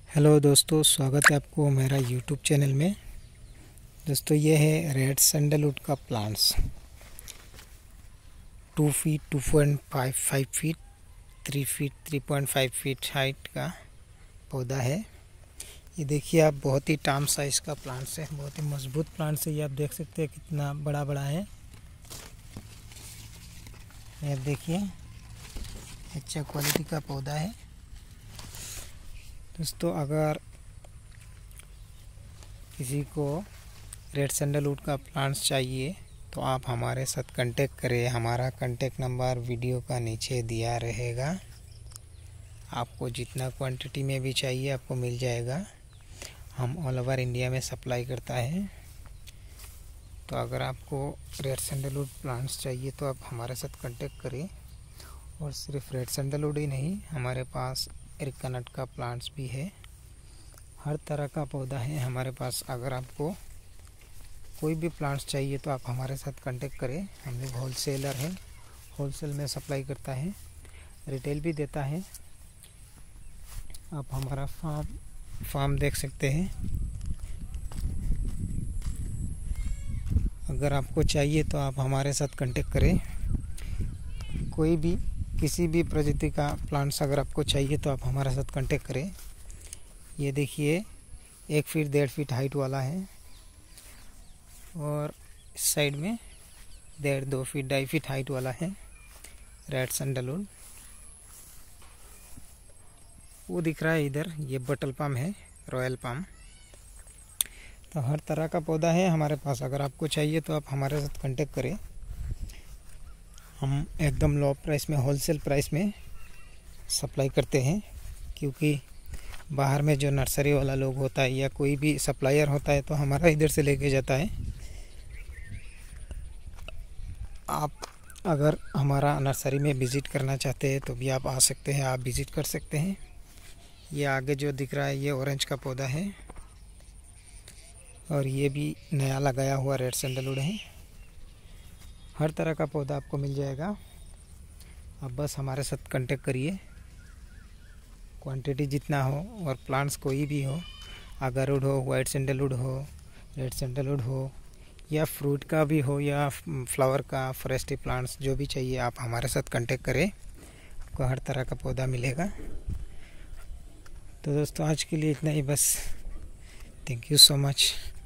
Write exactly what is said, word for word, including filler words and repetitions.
Hello दोस्तों, स्वागत है आपको मेरा यूट्यूब चैनल में। दोस्तों ये है रेड सैंडलवुड का plants. Two feet two point five five feet three feet three point five feet height का पौधा है। ये देखिए आप, बहुत ही टाम साइज़ का प्लांट्स है, बहुत ही मजबूत प्लांट्स है। ये आप देख सकते हैं कितना बड़ा बड़ा है। ये देखिए, अच्छा क्वालिटी का पौधा है। दोस्तों अगर किसी को रेड सैंडलवुड का प्लांट्स चाहिए तो आप हमारे साथ कांटेक्ट करें। हमारा कांटेक्ट नंबर वीडियो का नीचे दिया रहेगा। आपको जितना क्वांटिटी में भी चाहिए आपको मिल जाएगा। हम ऑल ओवर इंडिया में सप्लाई करता है। तो अगर आपको रेड सैंडलवुड प्लांट्स चाहिए तो आप हमारे साथ कांटेक्ट करें। और सिर्फ रेड सैंडलवुड ही नहीं, हमारे पास एरिका नट का प्लांट्स भी है। हर तरह का पौधा है हमारे पास। अगर आपको कोई भी प्लांट्स चाहिए तो आप हमारे साथ कांटेक्ट करें। हम लोग होलसेलर हैं, होलसेल में सप्लाई करता है, रिटेल भी देता है। आप हमारा फार्म फार्म देख सकते हैं। अगर आपको चाहिए तो आप हमारे साथ कांटेक्ट करें। कोई भी किसी भी प्रजाति का प्लांट्स अगर आपको चाहिए तो आप हमारे साथ कांटेक्ट करें। ये देखिए, एक फीट डेढ़ फीट हाइट वाला है और इस साइड में डेढ़ दो फीट ढाई फीट हाइट वाला है रेड सैंडलवुड। वो दिख रहा है इधर, ये बटल पाम है, रॉयल पाम। तो हर तरह का पौधा है हमारे पास। अगर आपको चाहिए तो आप हमारे साथ कांटेक्ट करें। हम एकदम लो प्राइस में, होलसेल प्राइस में सप्लाई करते हैं, क्योंकि बाहर में जो नर्सरी वाला लोग होता है या कोई भी सप्लायर होता है तो हमारा इधर से लेके जाता है। आप अगर हमारा नर्सरी में विज़िट करना चाहते हैं तो भी आप आ सकते हैं, आप विज़िट कर सकते हैं। ये आगे जो दिख रहा है ये ऑरेंज का पौधा है और ये भी नया लगाया हुआ रेड सैंडलवुड है। हर तरह का पौधा आपको मिल जाएगा। आप बस हमारे साथ कांटेक्ट करिए। क्वांटिटी जितना हो और प्लांट्स कोई भी हो, अगरवुड हो, वाइट सैंडलवुड हो, रेड सैंडलवुड हो या फ्रूट का भी हो या फ्लावर का, फॉरेस्टी प्लांट्स जो भी चाहिए आप हमारे साथ कांटेक्ट करें। आपको हर तरह का पौधा मिलेगा। तो दोस्तों आज के लिए इतना ही बस। Thank you so much.